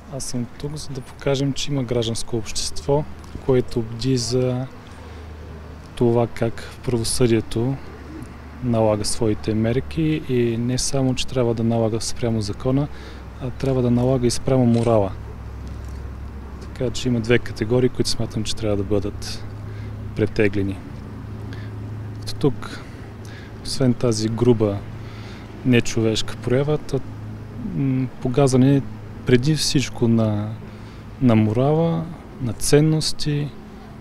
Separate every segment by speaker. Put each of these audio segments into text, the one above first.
Speaker 1: Аз съм тук, за да покажем, че има гражданско общество, което бди за това как правосъдието налага своите мерки и не само, че трябва да налага спрямо закона, а трябва да налага и спрямо морала. Така че има две категории, които смятам, че трябва да бъдат претеглени. Тук, освен тази груба нечовешка проява, погазане преди всичко на морала, на ценности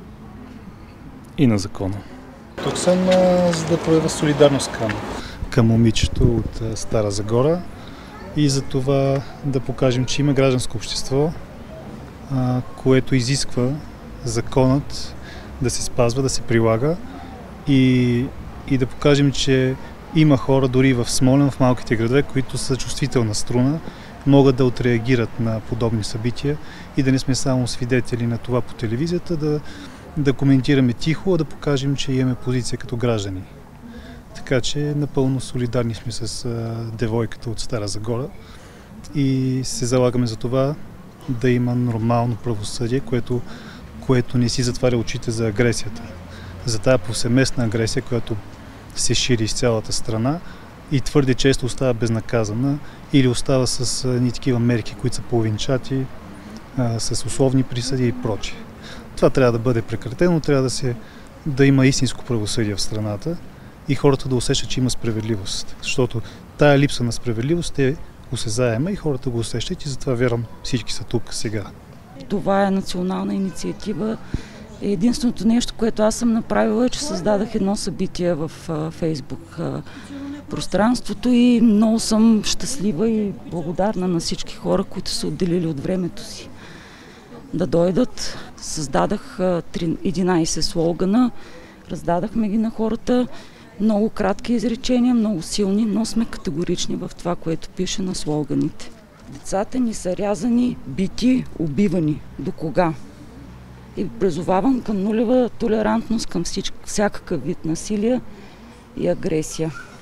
Speaker 1: и на закона. Тук съм за да проявя солидарност към момичето от Стара Загора и за това да покажем, че има гражданско общество, което изисква законът да се спазва, да се прилага и да покажем, че има хора дори в Смолян, в малките градове, които са чувствителна струна, могат да отреагират на подобни събития и да не сме само свидетели на това по телевизията, да коментираме тихо, а да покажем, че имаме позиция като граждани. Така че напълно солидарни сме с девойката от Стара Загора и се залагаме за това да има нормално правосъдие, което не си затваря очите за агресията. За тая повсеместна агресия, която се шири из цялата страна и твърде често остава безнаказана или остава с такива мерки, които са половинчати, с условни присъди и прочее. Това трябва да бъде прекратено, трябва да има истинско правосъдие в страната и хората да усещат, че има справедливост. Защото тая липса на справедливост е осезаема и хората го усещат и затова вярвам всички са тук сега.
Speaker 2: Това е национална инициатива. Единственото нещо, което аз съм направила е, че създадах едно събитие в Фейсбук пространството и много съм щастлива и благодарна на всички хора, които са отделили от времето си да дойдат. Създадах 11 слогана, раздадахме ги на хората. Много кратки изречения, много силни, но сме категорични в това, което пише на слоганите. Децата ни са рязани, бити, убивани. До кога? И призовавам към нулева толерантност към всякакъв вид насилие и агресия.